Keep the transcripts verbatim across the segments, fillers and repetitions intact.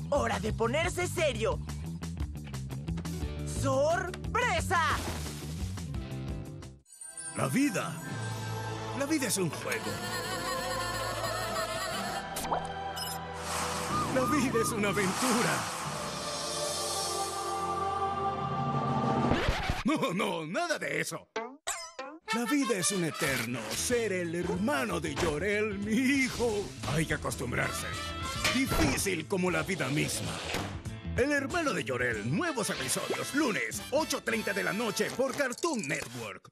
¡Hora de ponerse serio! ¡Sorpresa! La vida. La vida es un juego. La vida es una aventura. No, no, nada de eso. La vida es un eterno ser el hermano de Jor-El, mi hijo. Hay que acostumbrarse. Difícil como la vida misma. El hermano de Jor-El, nuevos episodios, lunes, ocho treinta de la noche por Cartoon Network.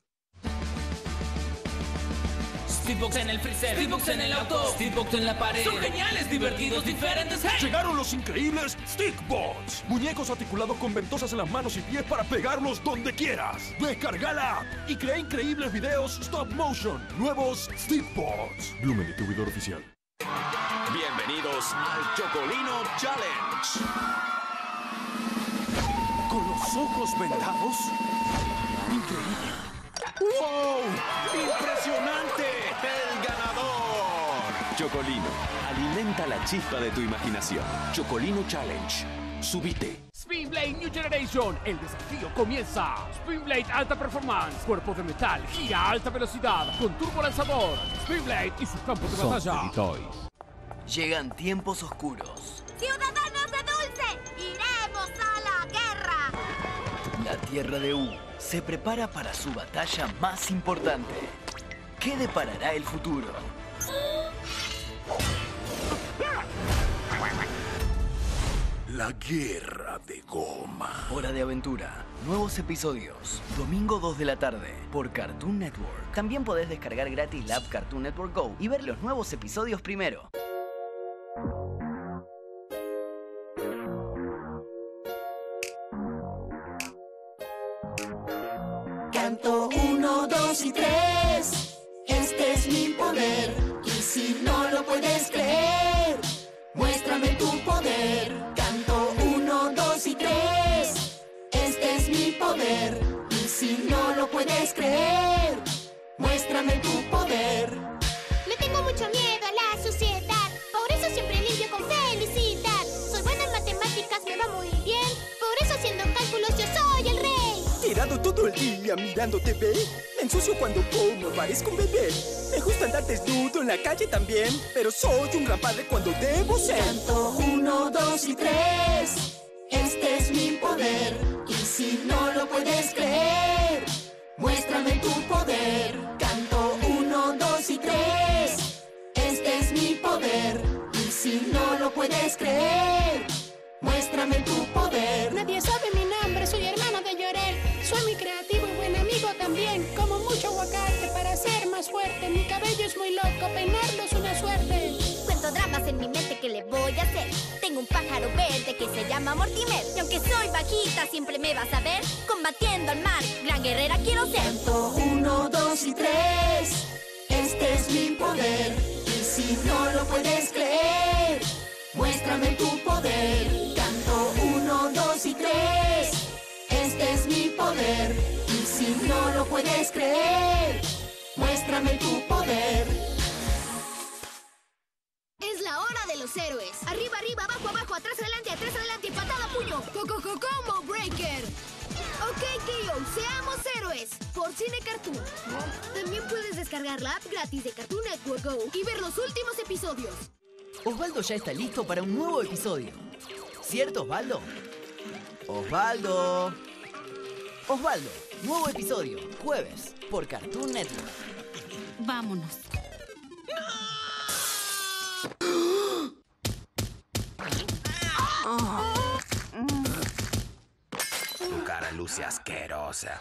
Steambox en el freezer, Steambox en el auto, Steambox en la pared. Son geniales, divertidos, diferentes. ¡Hey! Llegaron los increíbles Stickbots. Muñecos articulados con ventosas en las manos y pies para pegarlos donde quieras. Descarga la app y crea increíbles videos stop motion. Nuevos Stickbots. Blumen, distribuidor oficial. Bienvenidos al Chocolino Challenge. Con los ojos vendados. Increíble. ¡Wow! ¡Impresionante! ¡El ganador! Chocolino, alimenta la chispa de tu imaginación. Chocolino Challenge. Subite. Spin Blade New Generation, el desafío comienza. Spin Blade Alta Performance, cuerpo de metal, gira a alta velocidad, con turbo lanzador. Spin Blade y sus campos de batalla. Llegan tiempos oscuros. ¡Ciudadanos de Dulce! ¡Iremos a la guerra! La Tierra de U se prepara para su batalla más importante. ¿Qué deparará el futuro? La guerra de goma. Hora de aventura. Nuevos episodios. Domingo dos de la tarde por Cartoon Network. También podés descargar gratis la app Cartoon Network Go y ver los nuevos episodios primero. Canto uno, dos y tres. Este es mi poder. Y si no lo puedes creer, muéstrame tu poder. Canto uno, dos y tres. Este es mi poder. Y si no lo puedes creer, muéstrame tu poder. Le tengo mucho miedo a la sociedad, por eso siempre limpio con felicidad. Soy buena en matemáticas, me va muy bien, por eso haciendo cálculos yo soy el rey. Tirado todo el día mirando T V. Me ensucio cuando como, parezco un bebé. Me gusta andar desnudo en la calle también, pero soy un gran padre cuando debo ser. Canto uno, dos y tres. Este es mi poder. Y si no lo puedes creer, muéstrame tu poder. Canto uno, dos y tres. Este es mi poder. Y si no lo puedes creer, muéstrame tu poder. Nadie sabe mi nombre, soy hermano de Jor-El. Soy muy creativo y buen amigo también. Como mucho aguacate para ser más fuerte. Mi cabello es muy loco, peinarlo es una suerte. Cuento dramas en mi mente, ¿qué le voy a hacer? Tengo un pájaro verde que se llama Mortimer. Y aunque soy bajita, siempre me vas a ver combatiendo al mal. Gran guerrera quiero ser. Canto uno, dos y tres. Este es mi poder. Y si no lo puedes creer, muéstrame tu poder. Canto uno, dos y tres. Este es mi poder. Y si no lo puedes creer, muéstrame tu poder. Es la hora de los héroes. Arriba, arriba, abajo, abajo, atrás, adelante, atrás, adelante, patada, puño. Coco, coco, combo breaker. Ok, K O, seamos héroes. Por Cine Cartoon. También puedes descargar la app gratis de Cartoon Network Go y ver los últimos episodios. Osvaldo ya está listo para un nuevo episodio. ¿Cierto, Osvaldo? Osvaldo. Osvaldo, nuevo episodio, jueves, por Cartoon Network. Vámonos. Tu cara luce asquerosa.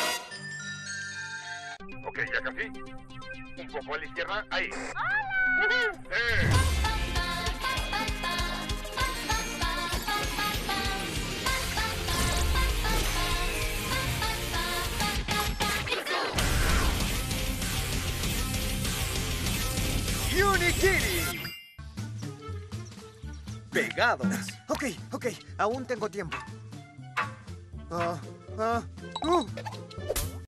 Ok, ya casi. Un poco a la izquierda, ahí. Unikitty. Pegados. Ok, ok, aún tengo tiempo. Ah, ah, uh.